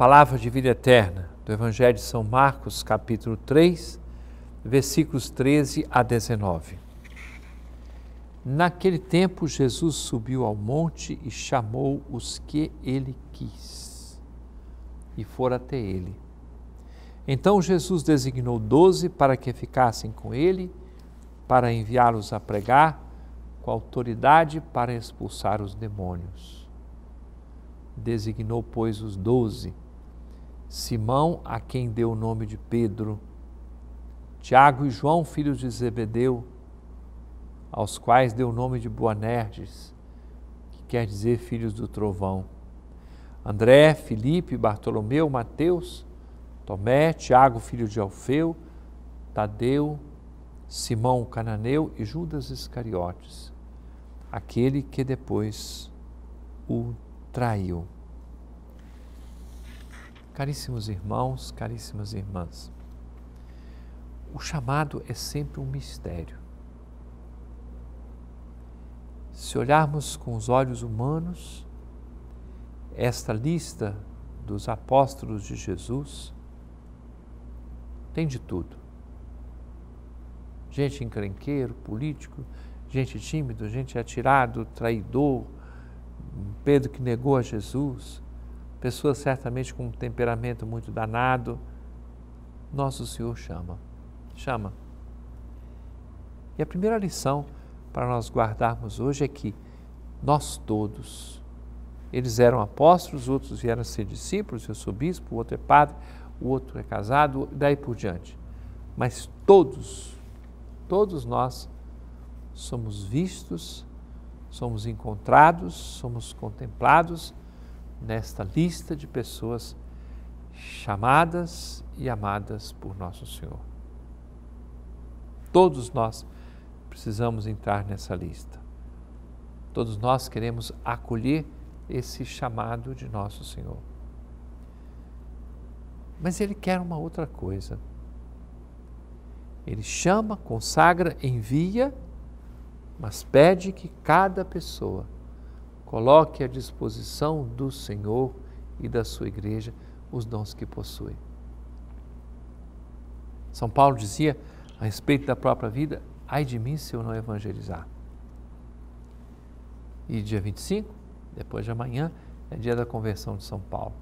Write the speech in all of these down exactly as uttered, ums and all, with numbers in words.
Palavra de vida eterna do Evangelho de São Marcos, capítulo três, versículos treze a dezenove. Naquele tempo, Jesus subiu ao monte e chamou os que ele quis, e foram até ele. Então Jesus designou doze para que ficassem com ele, para enviá-los a pregar, com autoridade para expulsar os demônios. Designou, pois, os doze: Simão, a quem deu o nome de Pedro, Tiago e João, filhos de Zebedeu, aos quais deu o nome de Boanerges, que quer dizer filhos do trovão, André, Filipe, Bartolomeu, Mateus, Tomé, Tiago, filho de Alfeu, Tadeu, Simão o cananeu e Judas Iscariotes, aquele que depois o traiu. Caríssimos irmãos, caríssimas irmãs, o chamado é sempre um mistério. Se olharmos com os olhos humanos, esta lista dos apóstolos de Jesus tem de tudo. Gente encrenqueiro, político, gente tímido, gente atirado, traidor, Pedro que negou a Jesus, pessoas certamente com um temperamento muito danado. Nosso Senhor chama, chama. E a primeira lição para nós guardarmos hoje é que nós todos, eles eram apóstolos, outros vieram ser discípulos, eu sou bispo, o outro é padre, o outro é casado, daí por diante. Mas todos, todos nós somos vistos, somos encontrados, somos contemplados nesta lista de pessoas chamadas e amadas por nosso Senhor. Todos nós precisamos entrar nessa lista. Todos nós queremos acolher esse chamado de nosso Senhor. Mas Ele quer uma outra coisa. Ele chama, consagra, envia, mas pede que cada pessoa coloque à disposição do Senhor e da sua igreja os dons que possui. São Paulo dizia a respeito da própria vida: ai de mim se eu não evangelizar. E dia vinte e cinco, depois de amanhã, é dia da conversão de São Paulo.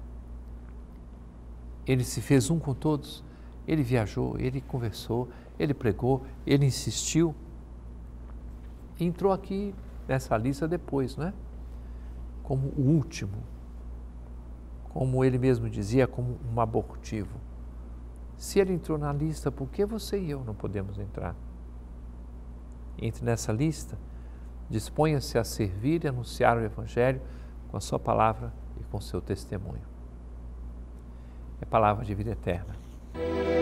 Ele se fez um com todos, ele viajou, ele conversou, ele pregou, ele insistiu. E entrou aqui nessa lista depois, não é? Como o último, como ele mesmo dizia, como um abortivo. Se ele entrou na lista, por que você e eu não podemos entrar? Entre nessa lista, disponha-se a servir e anunciar o Evangelho com a sua palavra e com o seu testemunho. É palavra de vida eterna.